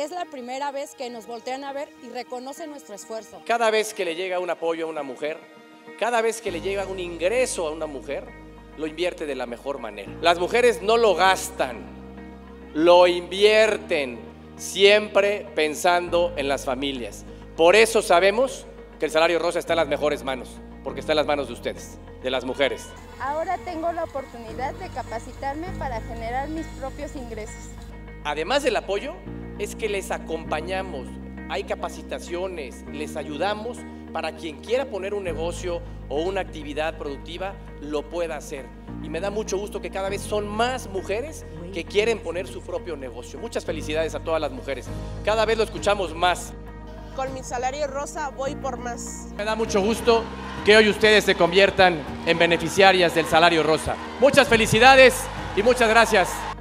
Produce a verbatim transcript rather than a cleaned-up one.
es la primera vez que nos voltean a ver y reconocen nuestro esfuerzo. Cada vez que le llega un apoyo a una mujer, cada vez que le llega un ingreso a una mujer, lo invierte de la mejor manera. Las mujeres no lo gastan, lo invierten, siempre pensando en las familias. Por eso sabemos que el salario rosa está en las mejores manos, porque está en las manos de ustedes, de las mujeres. Ahora tengo la oportunidad de capacitarme para generar mis propios ingresos. Además del apoyo, es que les acompañamos, hay capacitaciones, les ayudamos para quien quiera poner un negocio o una actividad productiva, lo pueda hacer. Y me da mucho gusto que cada vez son más mujeres que quieren poner su propio negocio. Muchas felicidades a todas las mujeres. Cada vez lo escuchamos más. Con mi salario rosa voy por más. Me da mucho gusto que hoy ustedes se conviertan en beneficiarias del salario rosa. Muchas felicidades y muchas gracias.